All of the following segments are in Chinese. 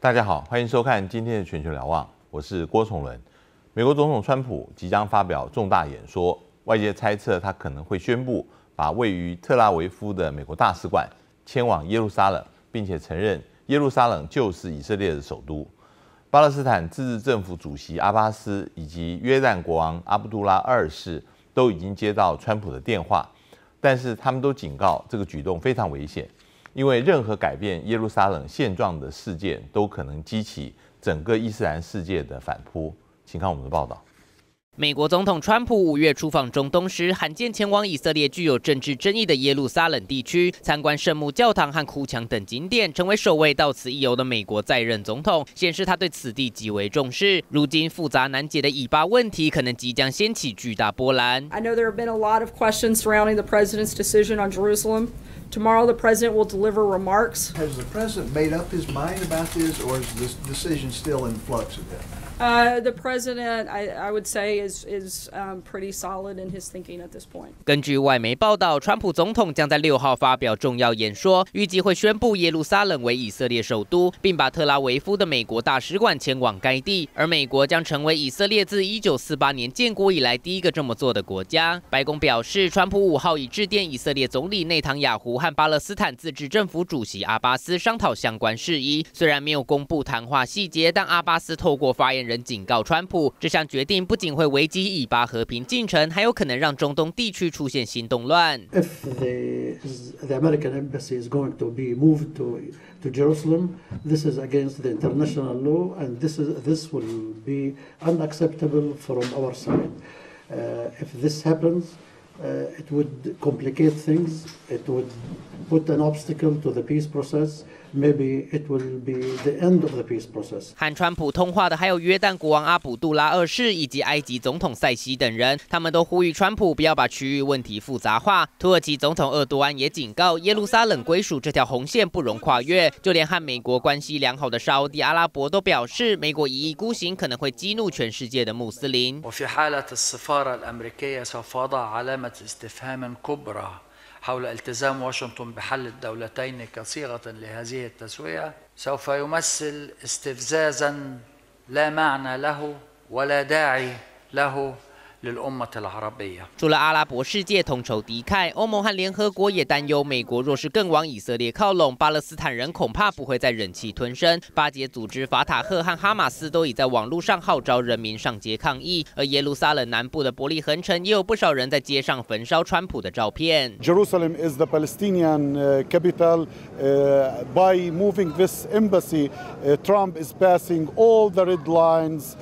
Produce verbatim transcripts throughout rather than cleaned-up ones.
大家好，欢迎收看今天的全球瞭望，我是郭崇伦。美国总统川普即将发表重大演说，外界猜测他可能会宣布把位于特拉维夫的美国大使馆迁往耶路撒冷，并且承认耶路撒冷就是以色列的首都。巴勒斯坦自治政府主席阿巴斯以及约旦国王阿卜杜拉二世都已经接到川普的电话，但是他们都警告这个举动非常危险。因为任何改变耶路撒冷现状的事件，都可能激起整个伊斯兰世界的反扑。请看我们的报道。 美国总统川普五月出访中东时，罕见前往以色列具有政治争议的耶路撒冷地区，参观圣母教堂和哭墙等景点，成为首位到此一游的美国在任总统，显示他对此地极为重视。如今复杂难解的以巴问题，可能即将掀起巨大波澜。 I know there have been a lot of questions surrounding the president's decision on Jerusalem. Tomorrow, the president will deliver remarks. Has the president made up his mind about this, or is this decision still in flux a bit? Uh, the president, I, I would say, is is um, pretty solid in his thinking at this point. 根据外媒报道，川普总统将在六号发表重要演说，预计会宣布耶路撒冷为以色列首都，并把特拉维夫的美国大使馆迁往该地。而美国将成为以色列自一九四八年建国以来第一个这么做的国家。白宫表示，川普五号已致电以色列总理内塔尼亚胡和巴勒斯坦自治政府主席阿巴斯商讨相关事宜。虽然没有公布谈话细节，但阿巴斯透过发言人警告川普，这项决定不仅会危及以巴和平进程，还有可能让中东地区出现新动乱。 If the, the American embassy is going to be moved to to Jerusalem, this is against the international law, and this is this will be unacceptable from our side. Uh, if this happens, uh, it would complicate things. It would put an obstacle to the peace process. Maybe it will be the end of the peace process. 和川普通话的还有约旦国王阿卜杜拉二世以及埃及总统塞西等人，他们都呼吁川普不要把区域问题复杂化。土耳其总统厄多安也警告，耶路撒冷归属这条红线不容跨越。就连和美国关系良好的沙烏地阿拉伯都表示，美国一意孤行可能会激怒全世界的穆斯林。 وفي حالة السفارة الأمريكية سوف أضع علامة استفهام كبرى حول التزام واشنطن بحل الدولتين كصيغة لهذه التسوية سوف يمثل استفزازا لا معنى له ولا داعي له للأمة العربية。 除了阿拉伯世界同仇敌忾，欧盟和联合国也担忧，美国若是更往以色列靠拢，巴勒斯坦人恐怕不会再忍气吞声。巴解组织法塔赫和哈马斯都已在网络上号召人民上街抗议，而耶路撒冷南部的伯利恒城也有不少人在街上焚烧川普的照片。 Jerusalem is the Palestinian uh, capital. Uh, by moving this embassy, uh, Trump is passing all the red lines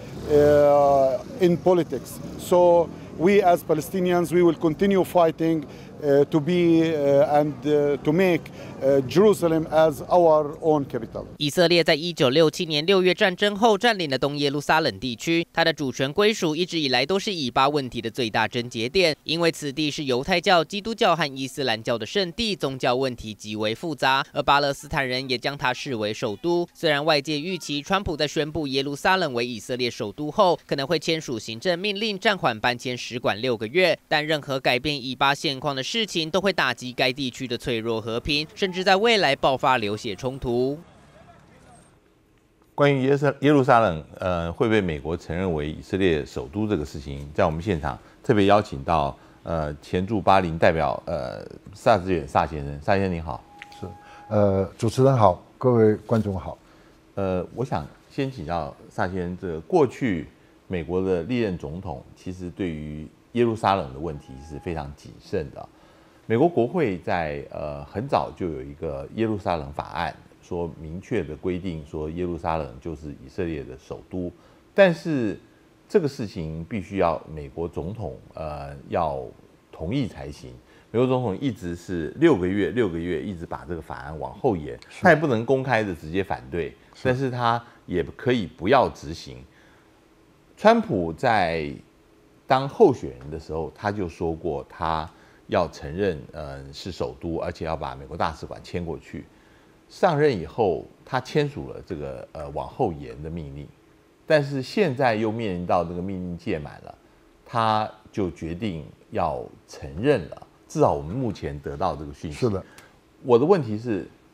uh, in politics. So we as Palestinians, we will continue fighting uh, to be uh, and uh, to make uh, Jerusalem as our own capital. 以色列在一九六七年六月战争后占领了东耶路撒冷地区，它的主权归属一直以来都是以巴问题的最大症结点，因为此地是犹太教、基督教和伊斯兰教的圣地，宗教问题极为复杂，而巴勒斯坦人也将它视为首都。虽然外界预期川普在宣布耶路撒冷为以色列首都后，可能会签署行政命令暂缓搬迁使馆六个月，但任何改变以巴现况的事情都会打击该地区的脆弱和平，甚至在未来爆发流血冲突。 关于耶路耶路撒冷，呃，会被美国承认为以色列首都这个事情，在我们现场特别邀请到呃前驻巴林代表呃萨志远萨先生，萨先生您好。 是，呃，主持人好，各位观众好。 呃，我想先请教萨先生，这个过去美国的历任总统其实对于耶路撒冷的问题是非常谨慎的。美国国会在呃很早就有一个耶路撒冷法案，说明确的规定说耶路撒冷就是以色列的首都，但是这个事情必须要美国总统呃要同意才行。美国总统一直是六个月六个月一直把这个法案往后延，他也不能公开的直接反对，但是他也可以不要执行。川普在当候选人的时候，他就说过他要承认呃是首都，而且要把美国大使馆迁过去。上任以后，他签署了这个呃往后延的命令，但是现在又面临到这个命令届满了，他就决定要承认了。至少我们目前得到这个讯息。 是的， 我的问题是，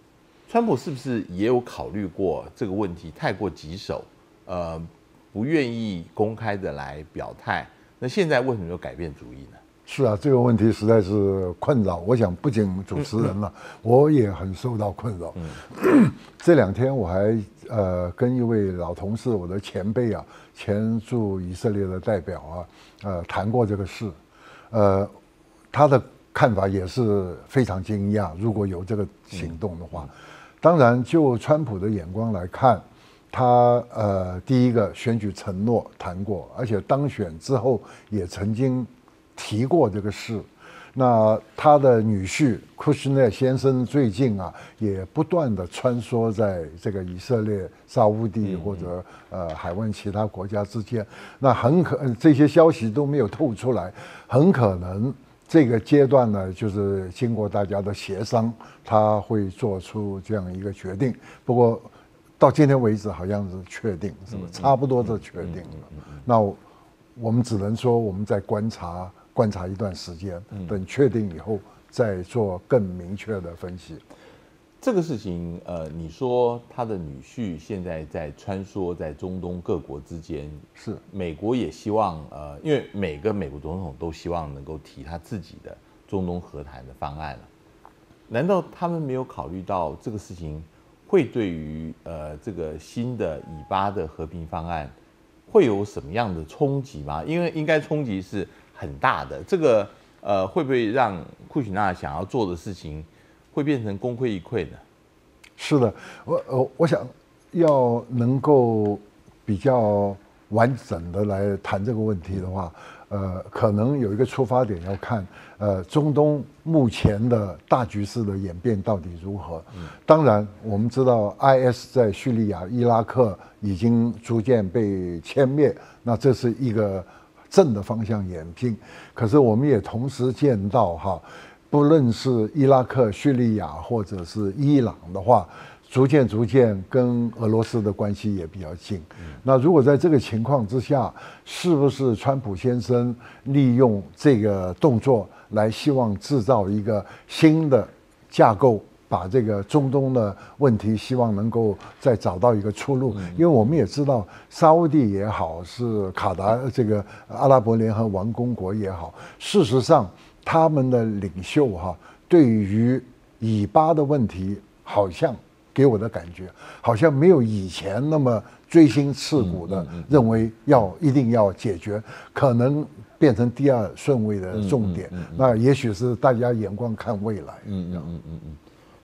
川普是不是也有考虑过这个问题太过棘手，呃，不愿意公开的来表态？那现在为什么又改变主意呢？ 是啊，这个问题实在是困扰。我想不仅主持人了，我也很受到困扰。嗯、这两天我还呃跟一位老同事，我的前辈啊，前驻以色列的代表啊，呃谈过这个事，呃，他的看法也是非常惊讶。如果有这个行动的话，当然就川普的眼光来看，他呃第一个选举承诺谈过，而且当选之后也曾经提过这个事。那他的女婿库什纳先生最近啊，也不断的穿梭在这个以色列、沙乌地或者呃海湾其他国家之间。那很可这些消息都没有透出来，很可能这个阶段呢，就是经过大家的协商，他会做出这样一个决定。不过到今天为止，好像是确定，是吧？差不多是确定了。那我们只能说，我们在观察。观察一段时间，等确定以后再做更明确的分析。 这个事情，呃，你说他的女婿现在在穿梭在中东各国之间， 是美国也希望，呃，因为每个美国总统都希望能够提他自己的中东和谈的方案了。难道他们没有考虑到这个事情会对于呃这个新的以巴的和平方案会有什么样的冲击吗？因为应该冲击是很大的，这个呃会不会让库许纳想要做的事情会变成功亏一篑呢？ 是的，我我我想要能够比较完整的来谈这个问题的话，呃，可能有一个出发点要看，呃，中东目前的大局势的演变到底如何。嗯、当然，我们知道 I S 在叙利亚、伊拉克已经逐渐被歼灭，那这是一个正的方向演进。可是我们也同时见到哈，不论是伊拉克、叙利亚或者是伊朗的话，逐渐逐渐跟俄罗斯的关系也比较近。那如果在这个情况之下，是不是川普先生利用这个动作来希望制造一个新的架构，把这个中东的问题希望能够再找到一个出路？因为我们也知道，沙烏地也好，是卡达这个阿拉伯联合王公国也好，事实上他们的领袖哈，对于以巴的问题好像。给我的感觉好像没有以前那么锥心刺骨的认为要一定要解决，可能变成第二顺位的重点。那也许是大家眼光看未来。 嗯嗯嗯嗯嗯。